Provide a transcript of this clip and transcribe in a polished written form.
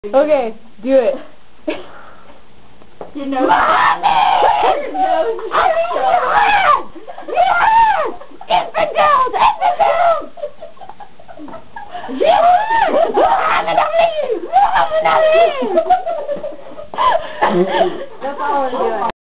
Okay, do it. You know. Mommy! Yes! It's the girls! It's the girls! Yes! That's all I'm doing.